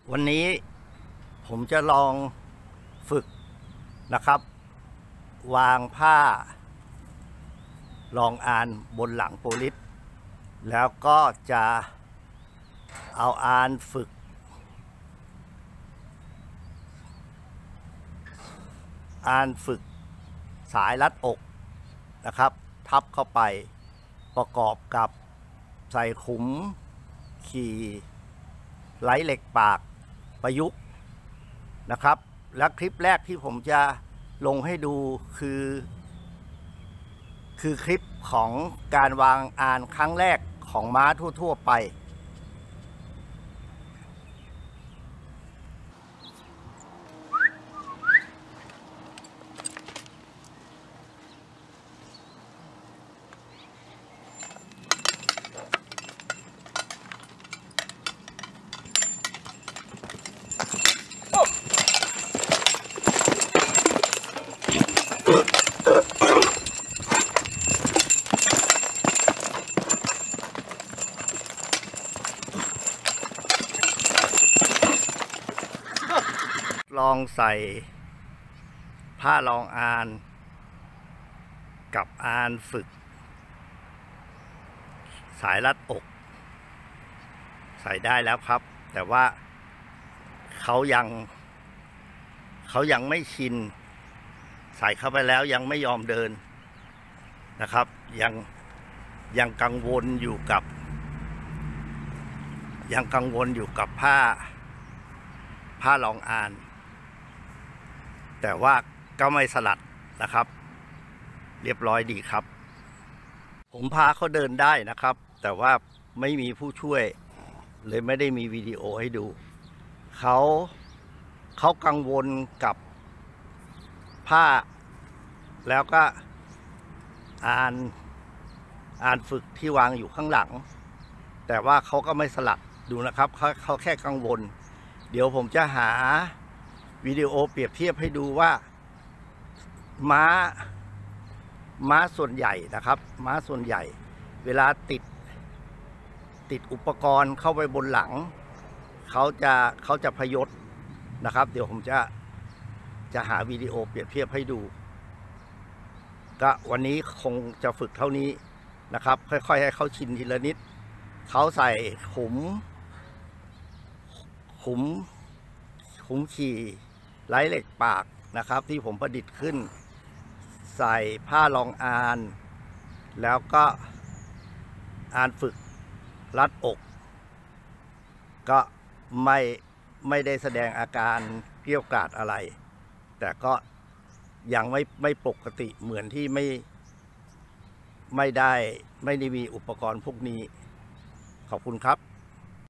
วันนี้ผมจะลองฝึกนะครับวางผ้ารองอานบนหลังโปลิสแล้วก็จะเอาอานฝึกสายรัดอกนะครับทับเข้าไปประกอบกับใส่ขุมขี่ไหลเหล็กปากประยุกต์นะครับและคลิปแรกที่ผมจะลงให้ดูคือคลิปของการวางอานครั้งแรกของม้าทั่วๆไปลองใส่ผ้ารองอานกับอานฝึกสายรัดอกใส่ได้แล้วครับแต่ว่าเขายังไม่ชินใส่เข้าไปแล้วยังไม่ยอมเดินนะครับยังกังวลอยู่กับผ้ารองอานแต่ว่าก็ไม่สลัดนะครับเรียบร้อยดีครับผมพาเขาเดินได้นะครับแต่ว่าไม่มีผู้ช่วยเลยไม่ได้มีวิดีโอให้ดูเขากังวลกับผ้าแล้วก็อ่านฝึกที่วางอยู่ข้างหลังแต่ว่าเขาก็ไม่สลัดดูนะครับเขาแค่กังวลเดี๋ยวผมจะหาวิดีโอเปรียบเทียบให้ดูว่าม้าส่วนใหญ่นะครับม้าส่วนใหญ่เวลาติดอุปกรณ์เข้าไปบนหลังเขาจะพยศนะครับเดี๋ยวผมจะหาวิดีโอเปรียบเทียบให้ดูก็วันนี้คงจะฝึกเท่านี้นะครับค่อยๆให้เขาชินทีละนิดเขาใส่ขุมขี่ไหลเหล็กปากนะครับที่ผมประดิษฐ์ขึ้นใส่ผ้ารองอานแล้วก็อานฝึกรัดอกก็ไม่ได้แสดงอาการเกรี้ยวกราดอะไรแต่ก็ยังไม่ปกติเหมือนที่ไม่ได้มีอุปกรณ์พวกนี้ขอบคุณครับ